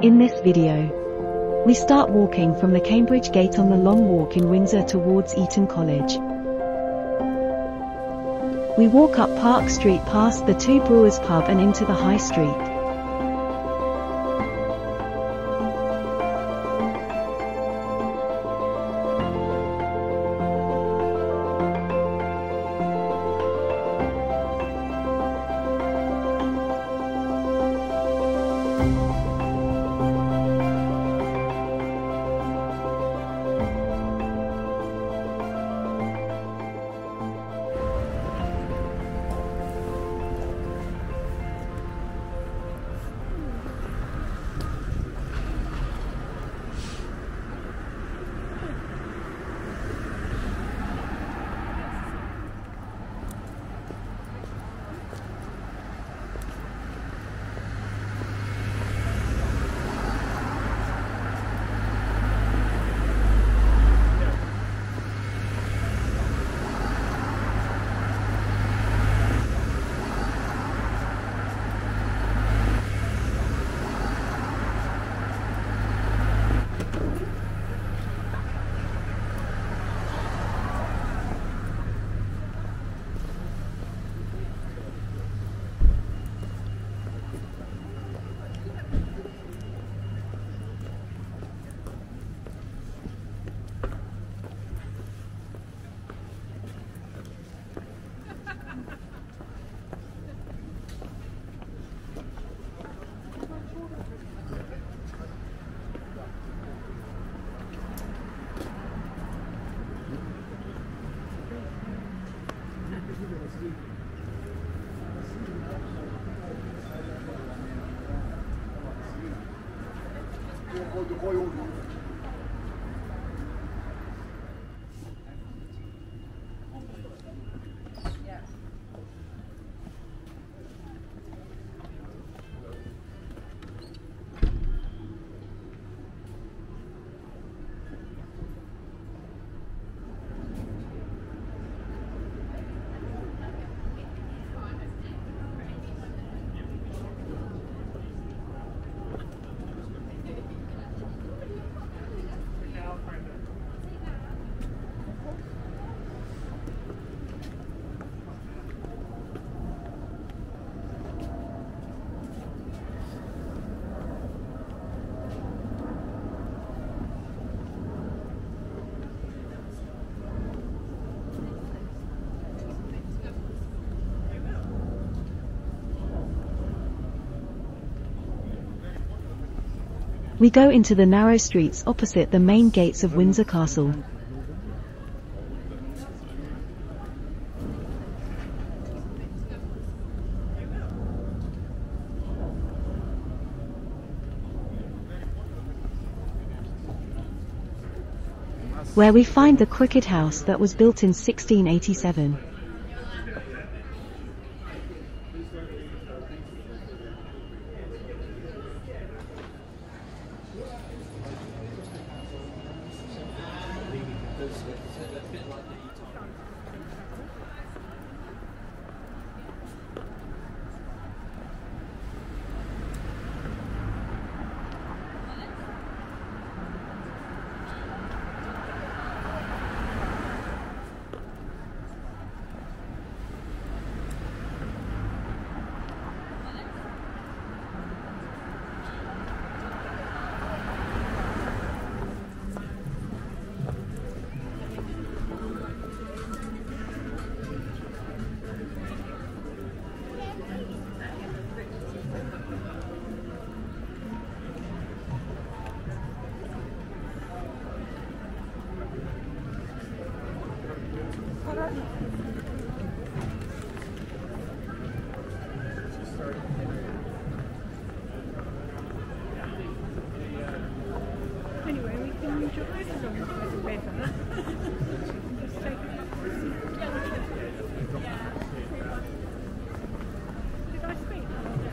In this video, we start walking from the Cambridge Gate on the Long Walk in Windsor towards Eton College. We walk up Park Street past the Two Brewers pub and into the High Street. We go into the narrow streets opposite the main gates of Windsor Castle. Where we find the Cricket House that was built in 1687. Anyway, we can enjoy it along the river. Just take Did I speak?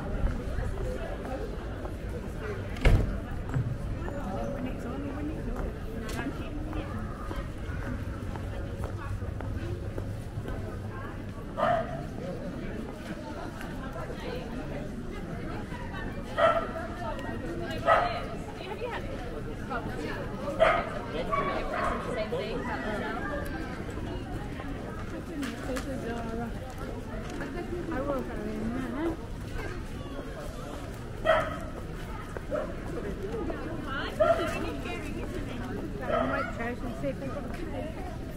When it's on or when it's off. I will go in there. Go and wait chairs and see if they've got a cake.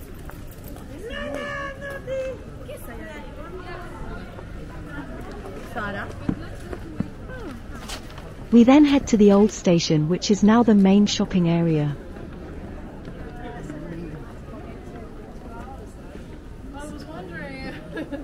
Cider. We then head to the old station, which is now the main shopping area. I was wondering.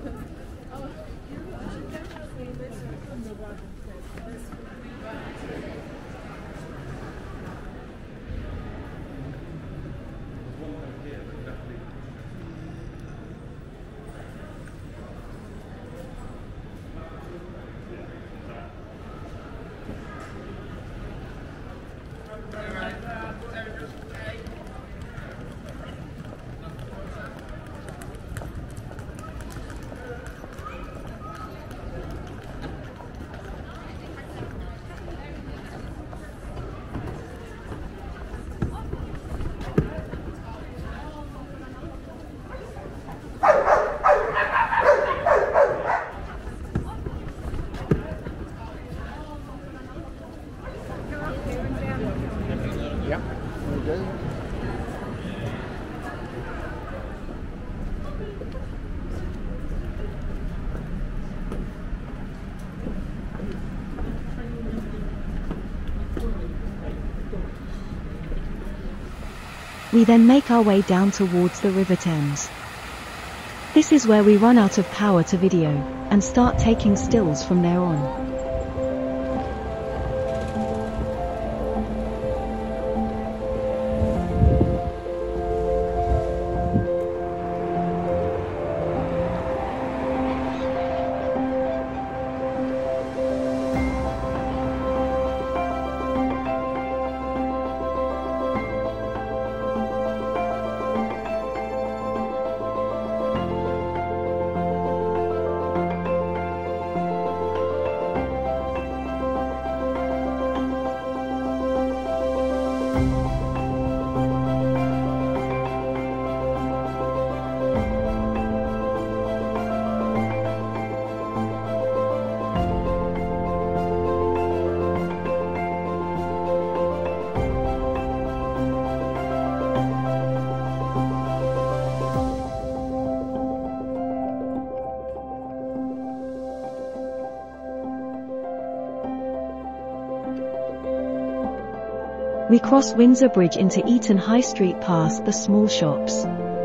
Yeah, we do. We then make our way down towards the River Thames. This is where we run out of power to video, and start taking stills from there on. We cross Windsor Bridge into Eton High Street past the small shops.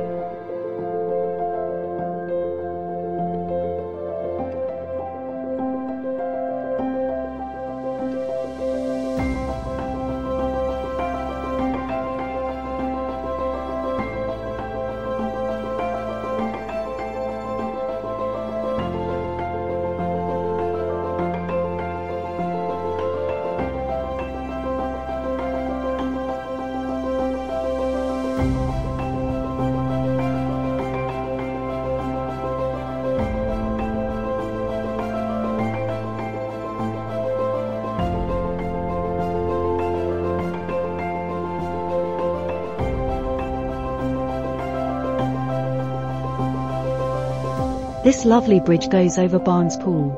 This lovely bridge goes over Barnes Pool.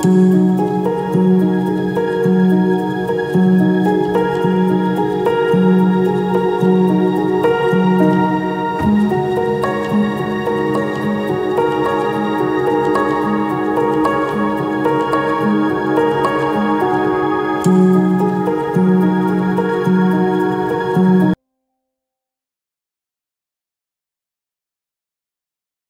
you.